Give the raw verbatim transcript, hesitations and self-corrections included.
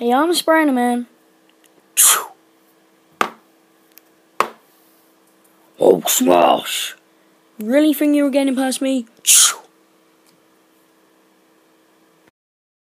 Hey, I'm Spider-Man. Oh, smash! Really think you were getting past me?